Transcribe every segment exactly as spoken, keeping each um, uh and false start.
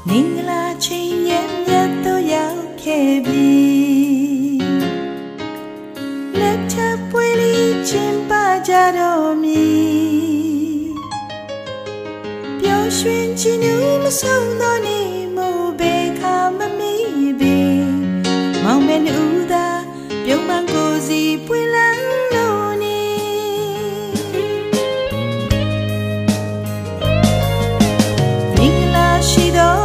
မင်္ဂလာချင်းရဲ့မြတ်တို့ရောက်ခဲ့ပြီလက်ထပ်ပွေလေးချင်းပါကြတော့မီပျော်ရွှင်ချီးနှူးမဆုံးသောနေ့မို့ဘေခါမမီပေမောင်မဲနူသာပြုံးပန်းကိုစီပွေလန်းလို့နေမင်္ဂလာရှိသော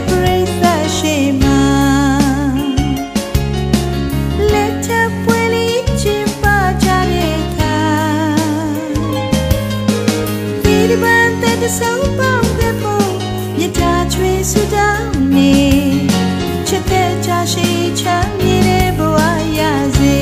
ဆုံးပေါင်းတဲ့ပုံမြတ်တာချွေဆူတောင်းနေချစ်တဲ့ချာရှိချမ်းမြေတဲ့ဘဝရစေ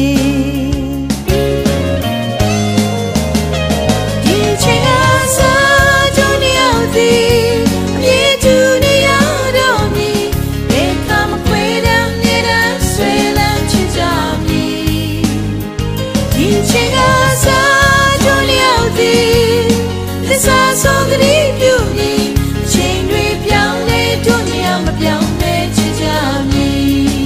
ဒီချိန်အားစားကြုံနေရောက်သည်အမြဲတူနေရတော့မည်ဘယ်ကမခွေတဲ့မြေတန်းဆွေလန်းချစ်ကြမည်ဒီချိန်အားစားကြုံနေရောက်သည်သစ္စာဆုံးကလေးပြုနေအချိန်တွေပြောင်းလဲတို့နေအောင်မပြောင်းလဲချစ်ကြမည်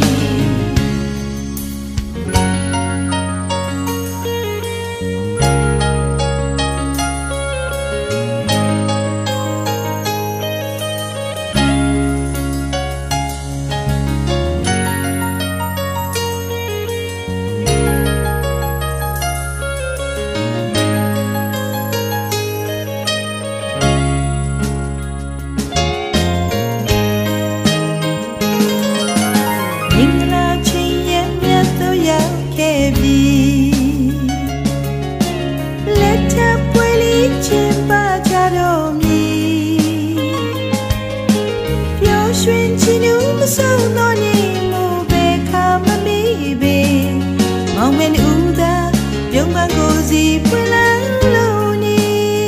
ဆုံးသောနေ့မို့ဘေခါမမီပေမောင်မဲနူသာပြုံးပန်းကိုစီပွေလန်းလို့နေ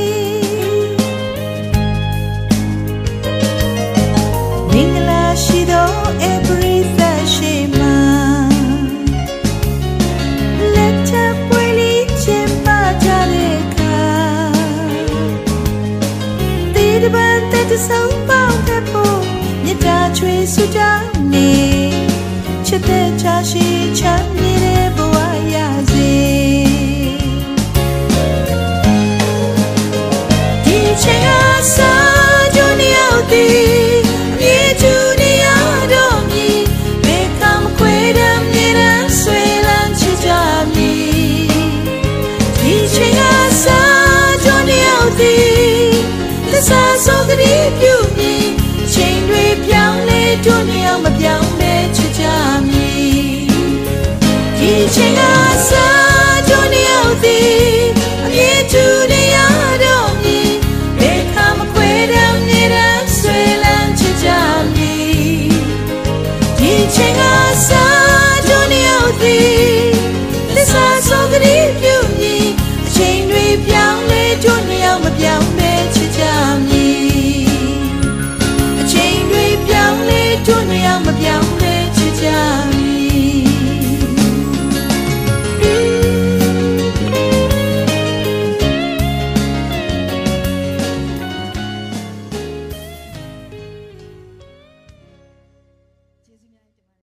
မင်္ဂလာရှိသောဧပြီသက်ရှိမှာလက်ထပ်ပွေလေးချင်းပါကြတဲ့အခါဒီတပန်းတဲ့ဆုံးပေါင်းတဲ့ပုံမြတ်တာချွေဆူတောင်းနေချစ်တဲ့ချာရှိချမ်းမြေတဲ့ဘဝရစေဒီချိန်အားစားကြုံနေရောက်သည်အမြဲတူနေရတော့မည်ဘယ်ကမခွေတဲ့မြေတန်းဆွေလန်းချစ်ကြမည်ဒီချိန်အားစားကြုံနေရောက်သည်သစ္စာဆုံးကလေးပြုနေချိန်တွေပြောင်းလဲတို့နေအောင်မပြောင်းလဲချစ်ကြမည်ဒီချိန်အားစားတို့နေရောက်သည်အမြဲတူနေရတော့မည်ဘယ်ခါမခွဲတဲ့မြေတန်းဆွေလန်းချစ်ကြမည်ဒီချိန်အားစားတို့နေရောက်သည်သစ္စာဆုံးကလေးပြုမည်အချိန်တွေပြောင်းလဲတို့နေအောင်မပြောင်းလဲချစ်ကြမည်တို့နေအောင်မပြောင်းလဲချစ်ကြမည်ကျေးဇူးများ